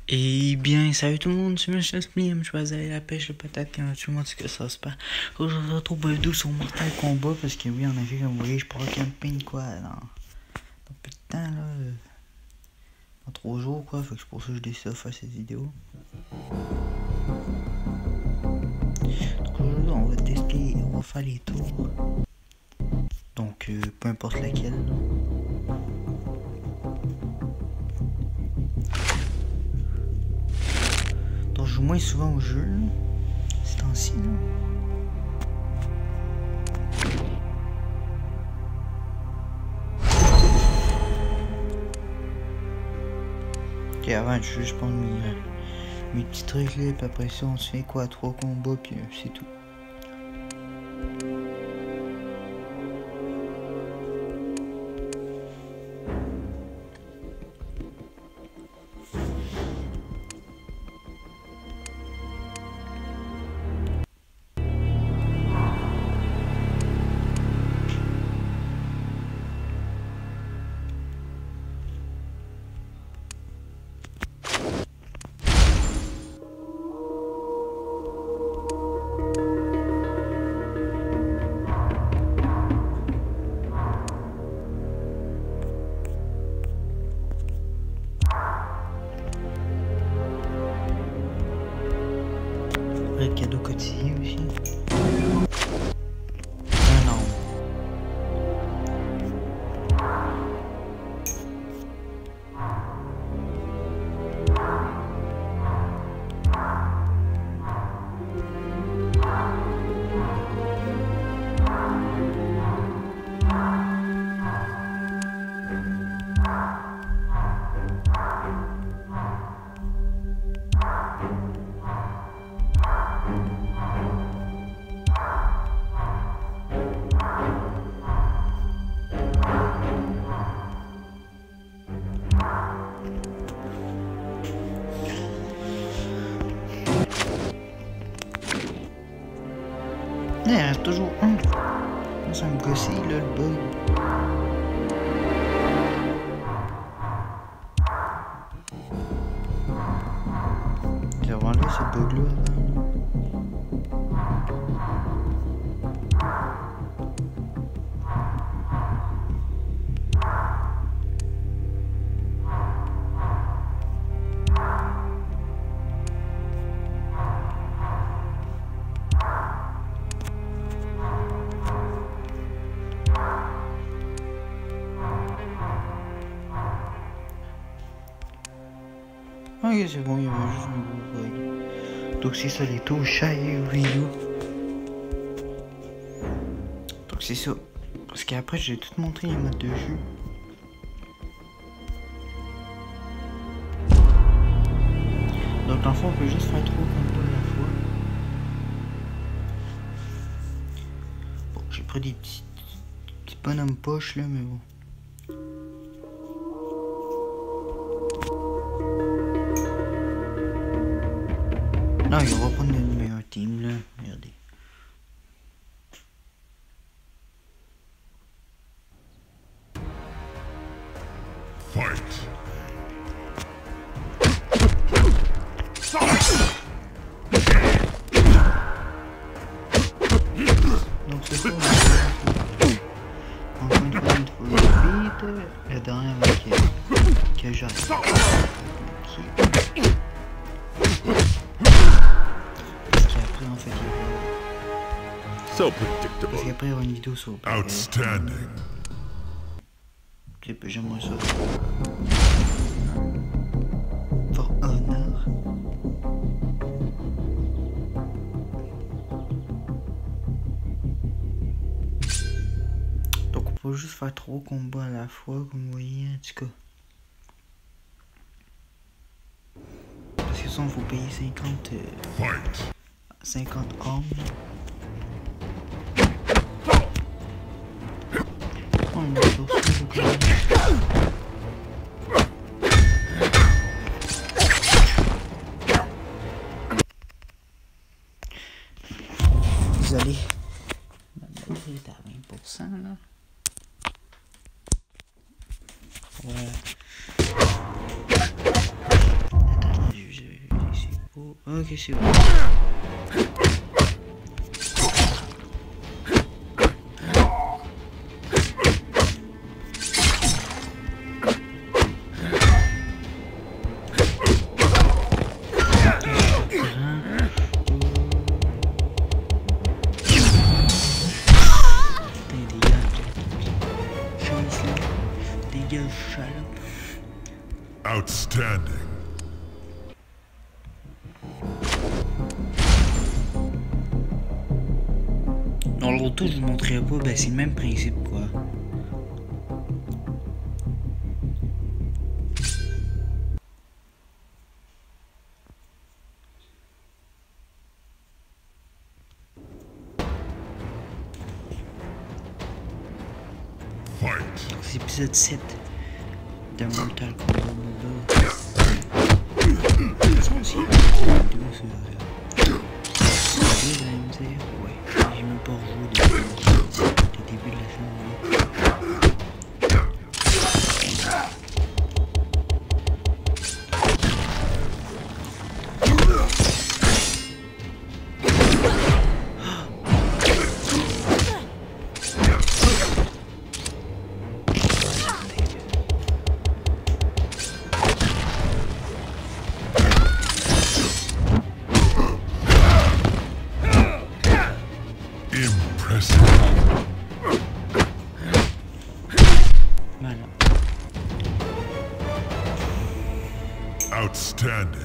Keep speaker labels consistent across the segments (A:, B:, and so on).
A: Eh bien, salut tout le monde, c'est Monsieur Splim, je vais aller à la pêche, le patate, quand tout le monde sait que ça se passe. Aujourd'hui, je retrouve Beudou sur Mortal Kombat, parce que oui, en effet, comme vous voyez, je pars camping, quoi, dans peu de temps, là, dans 3 jours, quoi, fait que c'est pour ça que je décide de faire cette vidéo. Donc aujourd'hui, on va tester, on va faire les tours, donc peu importe laquelle, là. Donc je joue moins souvent au jeu, là, ces temps-ci, là. Ok, avant, je vais juste prendre mes petits trucs là, puis après ça, on se fait quoi, 3 combats, puis c'est tout. Le cadeau quotidien aussi. Un an. Il reste toujours un. Ça me gossait là, le bug. J'ai enlevé ce bug là avant. Ok, c'est bon, il y avait juste un gros bug. Donc c'est ça les tours Shai Ryu. Donc c'est ça. Parce qu'après j'ai tout montré les modes de jeu. Donc dans le fond on peut juste faire 3 combos à la fois. Bon, j'ai pris des petits bonhommes poches là, mais bon. Non, il va prendre le meilleur team là, regardez.
B: Fight.
A: Donc c'est ça, encore une fois, il faut le vite. La dernière que j'ai. En fait,
B: So
A: parce
B: predictable.
A: qu'après il y aura une vidéo sur
B: Outstanding.
A: j'aimerais ça. For Honor. Donc on peut juste faire 3 combats à la fois, comme vous voyez, en tout cas. Parce que ça, il faut payer 50 armes. Oh, on a désolé. Ma batterie est à 20% là. Voilà. Attends, Ok, c'est bon.
B: Outstanding.
A: Dans le retour, je vous montrerai pas, ben c'est le même principe quoi.
B: Fight.
A: C'est l'épisode 7 de Mortal Kombat Mobile. Ça aussi, ouais, j'ai même pas rejoué depuis le début de la chaîne.
B: Outstanding.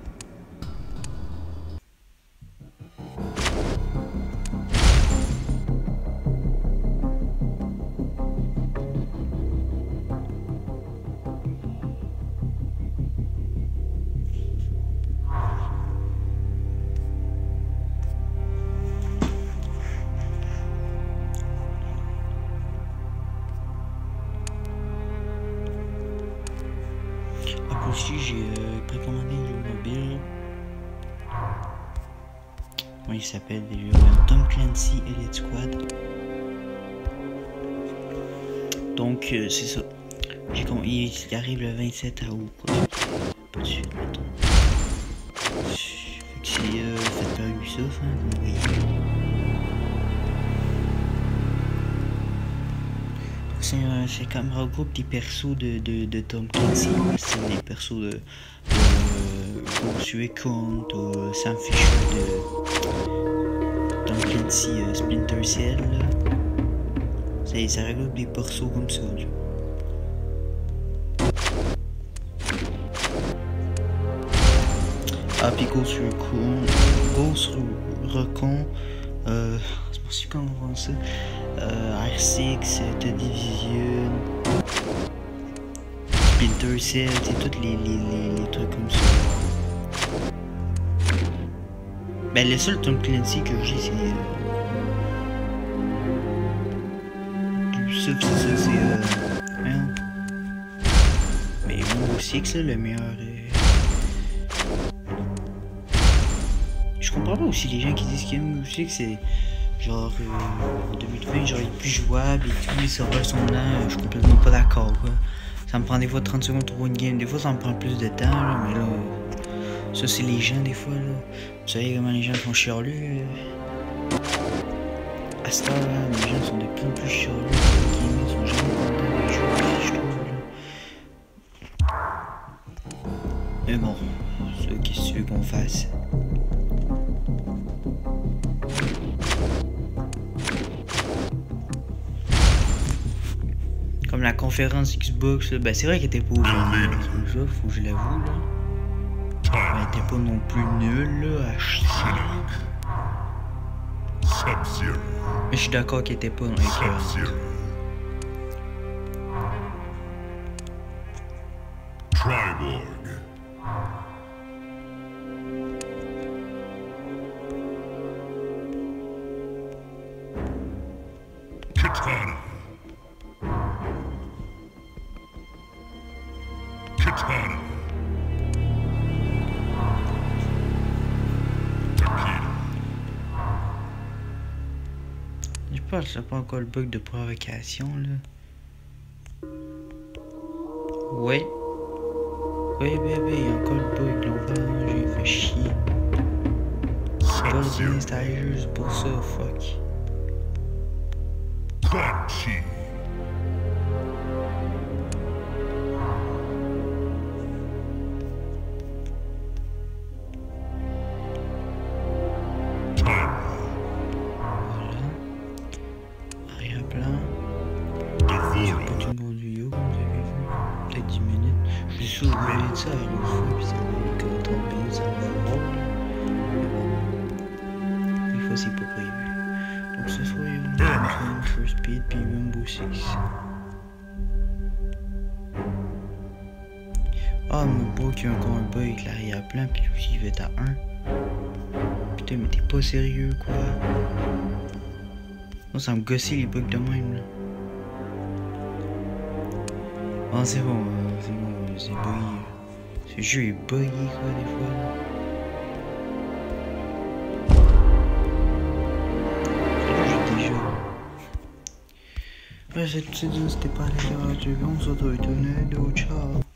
A: Aussi, j'ai précommandé un jeu mobile. Comment il s'appelle déjà? Tom Clancy Elite Squad. Donc, c'est ça. Il arrive le 27 août, quoi. Pas de suite, mettons. Fait que c'est fait par Ubisoft, hein, vous voyez. C'est comme regroupe des persos de Tom Clancy, c'est des persos de Ghost Recon, Sam Fisher de Tom Clancy Splinter Cell. Ça regroupe des persos comme ça. Là. Ah, puis Ghost Recon, c'est pas si comment on voit ça. R6, The Division, Splinter Cell, c'est tous les trucs comme ça. Ben le seul Tom Clancy que j'ai c'est Ubisoft, c'est ça, c'est mais Rainbow Six là, le meilleur. Je comprends pas aussi les gens qui disent que Rainbow Six c'est genre en 2020 genre il est plus jouable et tout, les serveurs sont lents, je suis complètement pas d'accord quoi. Ça me prend des fois 30 secondes pour une game, des fois ça me prend plus de temps là, mais là ça c'est les gens des fois là. Vous savez comment les gens sont chialeux. À cette heure là, les gens sont de plus en plus chialeux, les gamers sont jamais contents des jeux, je trouve là. Mais bon, ça qu'est-ce que tu veux qu'on fasse? Comme la conférence Xbox, là, ben c'est vrai qu'elle était pas ouverte, ça, faut que je l'avoue là. Elle était pas non plus nulle là, à chier. Mais je suis d'accord qu'elle était pas non plus.
B: Triborg. Katana. Katana. Torpedo.
A: Je pense que c'est pas encore le bug de provocation là. Ouais. Oui bébé, il y a encore le bug là, j'ai fait chier. pas bien installé juste pour ça, fuck.
B: Crunchy.
A: J'ai pas tout bon du yo, comme vous avez vu. Peut-être 10 minutes. Je suis sûr que je voulais dire ça à l'autre fois, puis ça allait comme 30 minutes, ça va le voir. Mais bon. Des fois, c'est pas prévu. Donc ce soir, il y a une First Speed, puis Rainbow Six. Ah, mon beau qui a encore un bug avec l'arrière-plan, puis lui, il va être à 1. Putain, mais t'es pas sérieux, quoi. Non, ça me gossait les bugs de même, là. Ah, c'est bon, c'est bugué. Ce jeu est bugué, quoi, des fois, là. Déjà. Ouais, c'était pas les gars, on se retrouve, ciao.